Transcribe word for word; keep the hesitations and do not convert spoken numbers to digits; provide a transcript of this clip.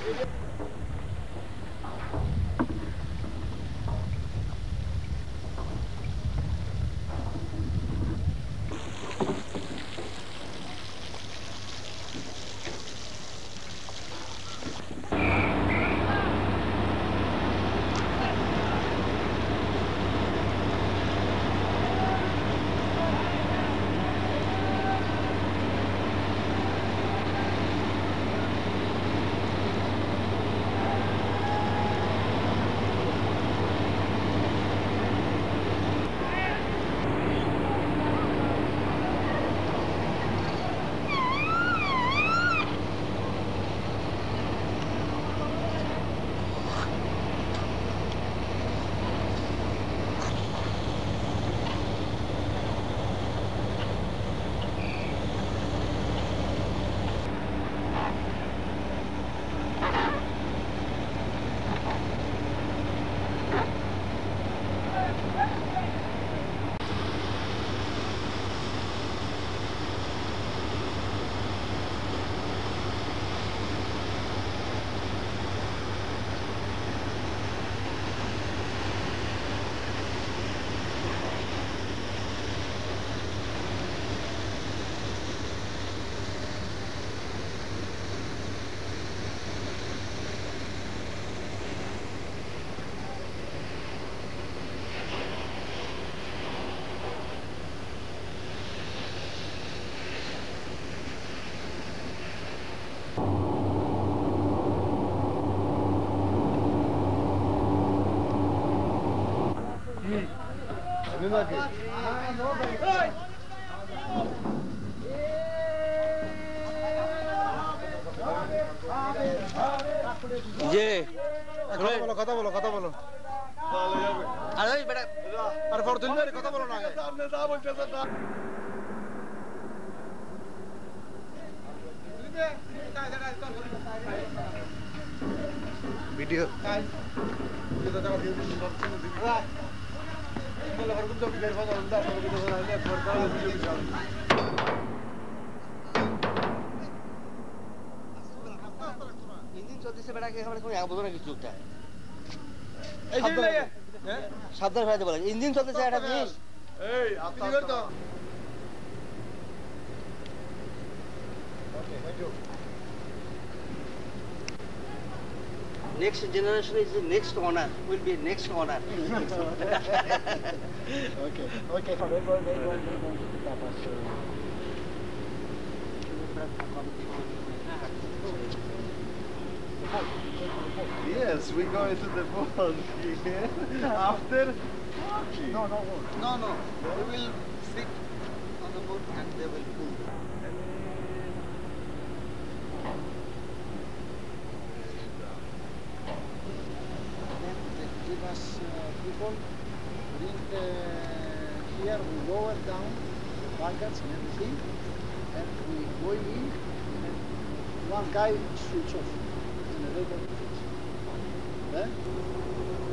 ये কথা বলো কথা বলো কথা বলো আরে বেটা আরে ফরদুল মেরে কথা বলো না আগে সামনে যা বলতেছে না ভিডিও ইঞ্জিন চলতেছে বেটা কে খাবার কোন এক বছর কিছু একটা এই যে হ্যাঁ সাবধান ফেলাতে বলে ইঞ্জিন চলতেছে একটা জিনিস এই আস্তে আস্তে okay thank you next generation is the next owner will be next owner okay okay wait wait wait wait তারপর Yes, we go into the boat yeah. After no no no no we will sit on the boat and they will pull give us uh, people bring uh, here we lower down the buckets and everything and we go in and one guy switch off generator. Eh?